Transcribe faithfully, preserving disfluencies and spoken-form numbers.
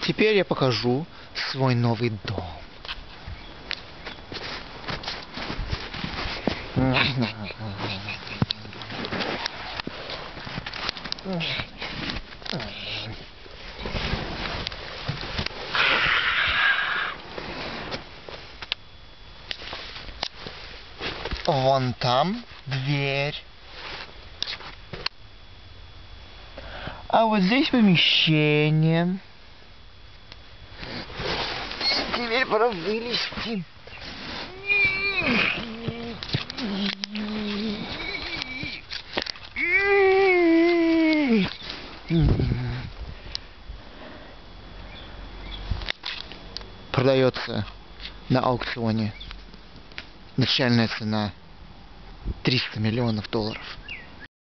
Теперь я покажу свой новый дом. Вон там дверь. А вот здесь помещение. Теперь пора вылезти. Продается на аукционе. Начальная цена триста миллионов долларов.